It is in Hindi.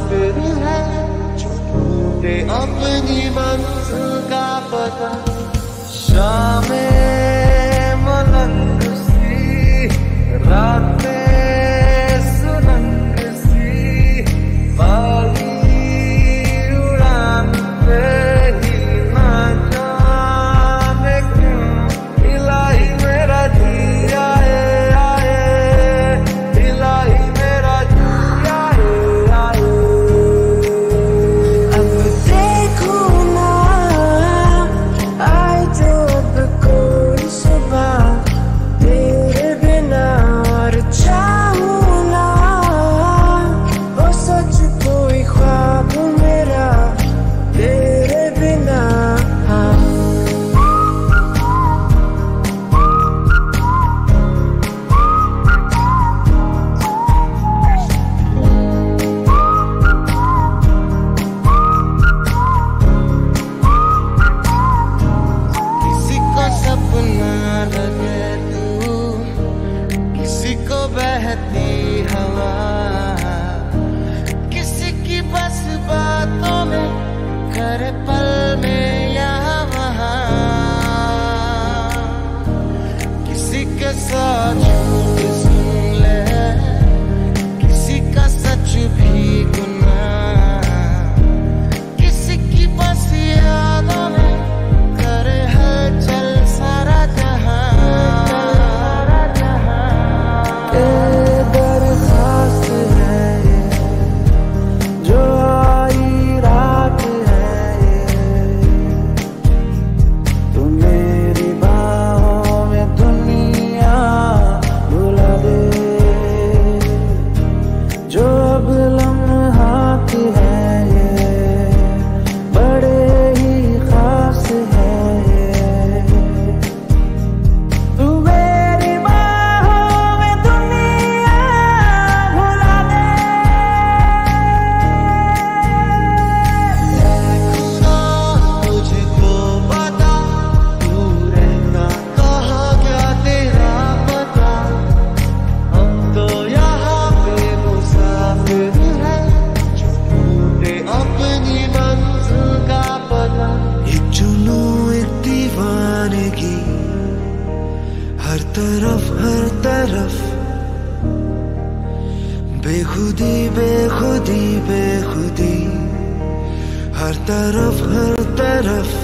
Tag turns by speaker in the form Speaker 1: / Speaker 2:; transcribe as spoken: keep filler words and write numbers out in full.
Speaker 1: मुसाफिर है जो ढूंढे अपनी मंजिल का पता। शामें मलंग सी, रातें सुरंग सी, बागी उड़ान पे ही ना जाने क्यों इलाही मेरा जी आए आए, इलाही मेरा जी आए आए।
Speaker 2: अब देखो ना आए जो अब कोई सुबह तेरे बिना, और चाहूं ना वो सच कोई ख्वाब मेरा तेरे बिना।
Speaker 1: किसी को सपना लगे तू, किसी को बहती हवा, किसी की बस बातों में करे पल में यहाँ वहाँ, किसी के साथ झूठ सुन ले, किसी का सच भी गुनाह, किसी की बस यादों में करे हलचल सारा जहां।
Speaker 2: ये दरख्वास्त है ये, जो आई रात है ये, तू मेरी बाहों में दुनिया भुला दे। जो अब लम्हात है ये, बड़े ही खास है ये, तू मेरी बाहों में दुनिया भुला दे।
Speaker 1: खुदा तुझको बता, तू रहना कहाँ गया तेरा पता। हम तो यहाँ पे मुसाफिर है जो ढूंढे अपनी मंजिल का पता। एक जुनून एक दीवानगी, हर तरफ हर तरफ बेखुदी बेखुदी बेखुदी, हर तरफ हर तरफ